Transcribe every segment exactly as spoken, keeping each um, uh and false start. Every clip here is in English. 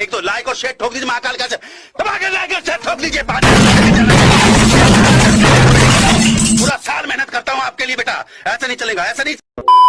एक तो लाइक और शेयर ठोक दीजिए, महाकाल का दबा के लाइक और शेयर ठोक दीजिए। पूरा साल मेहनत करता हूँ आपके लिए बेटा, ऐसा नहीं चलेगा, ऐसा नहीं।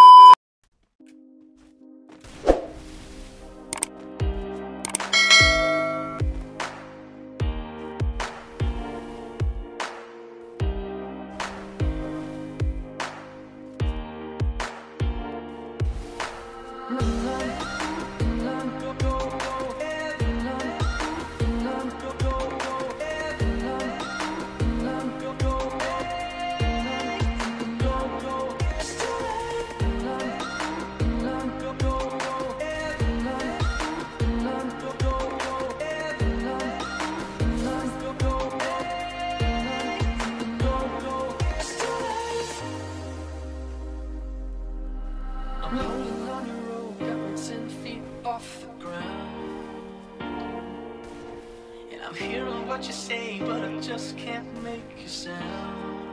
I'm rolling on the road, got me ten feet off the ground. And I'm hearing what you say, but I just can't make you sound.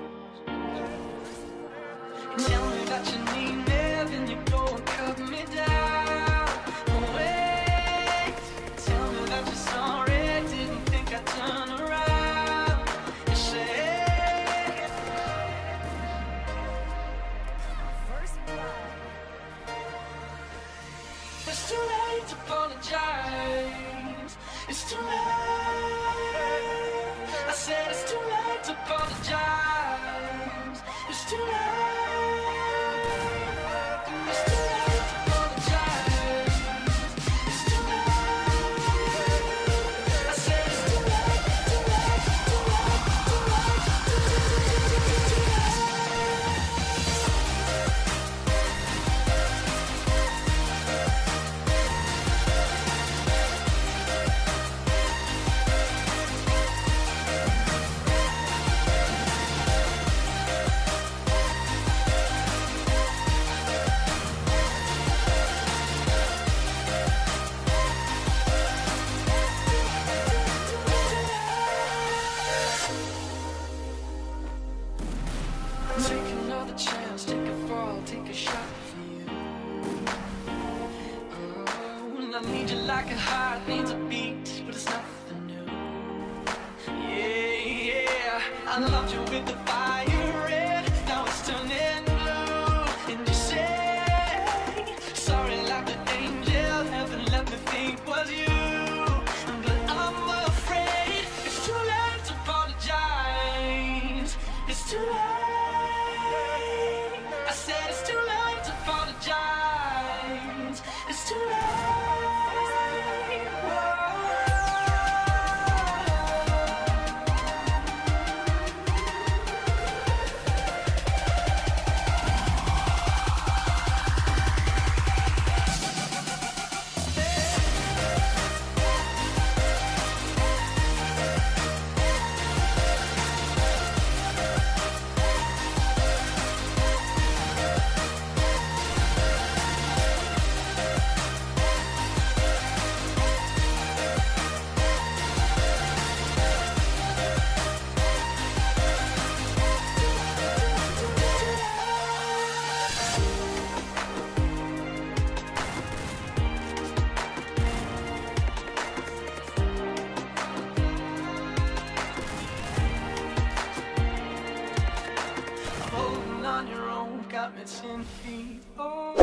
You tell me that you need me, then you go and cut me down. Oh wait, tell me that you're sorry, didn't think I'd turn around. You say it's too late to apologize. It's too late. I said it's too late to apologize. It's too late. It's too late to apologize. It's too late. I said it's too late, too late, too late, too late, too late. Take another chance, take a fall, take a shot for you. Oh, and I need you like a heart needs a beat, but it's nothing new. Yeah, yeah, I loved you with the fire red, now it's turning blue. And you say, sorry like the angel, heaven let me think was you. But I'm afraid it's too late to apologize. It's too late. I said it's too late to apologize. It's too late. Holding on your own got me ten feet. Oh.